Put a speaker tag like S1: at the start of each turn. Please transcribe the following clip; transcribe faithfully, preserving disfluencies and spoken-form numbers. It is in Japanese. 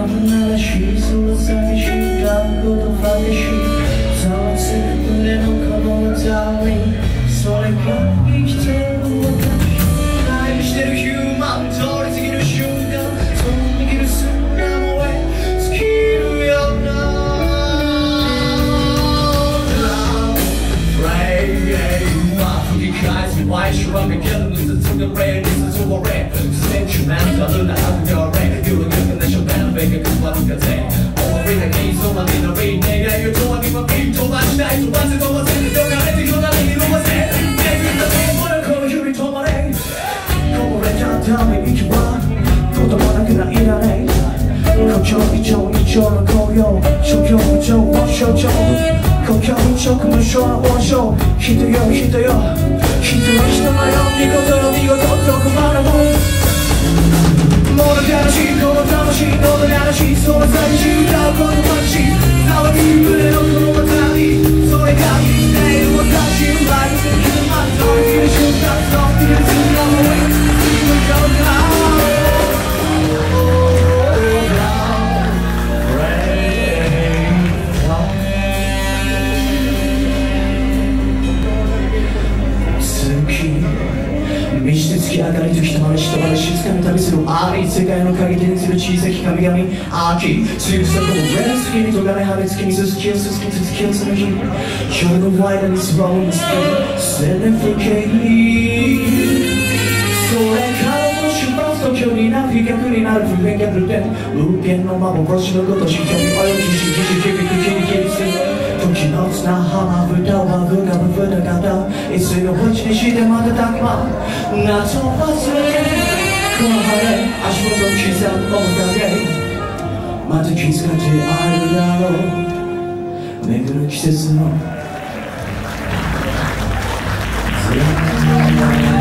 S1: ならしいその寂しい学校とファンタジーざわつく胸のこの歌にそれが生きてる私ライブしてるヒューマン通り過ぎる瞬間その握る砂の上尽きるようなWhy should I begin to listen to the rain? Listen to the rain. Sentimental, the hunger rain. You look at the champagne, make a cup of tea. Over in the case, so I need a rain. Nigga, you don't want me to be too much night. To watch it, don't want it, don't got it, you don't need to watch it. Maybe the same one, I call you, you told me. Come on, let's tell me, each one. 言葉だけがいらない故郷以上以上の紅葉諸行無常の象徴故郷一直無償の王将人よ人よ人は人のように事の見事どこまでも物悲しいこの魂の悲しいその寂しい歌うこの街騒ぎ胸のこの渡りそれが生きている私ライブでヒューマン通り切る瞬間その技術の上今ような満ちて月明かりと人まで人まで静かに旅するアーリー世界の陰手にする小さき神々秋つゆくさこのレンスキにとがない羽つきにすすきをすすき続きをする日夜の間にスローにスケーセレフィケイそれからの出発と距離な不逆になる不変逆転無限の幻のごとし興味及びしきしきびくきりきりする時の綱浜蓋はぶがぶぶだがいつのうちにしてまたたくま夏を忘れてこの葉で足元を刻む面影また気づかって会えるだろう巡る季節の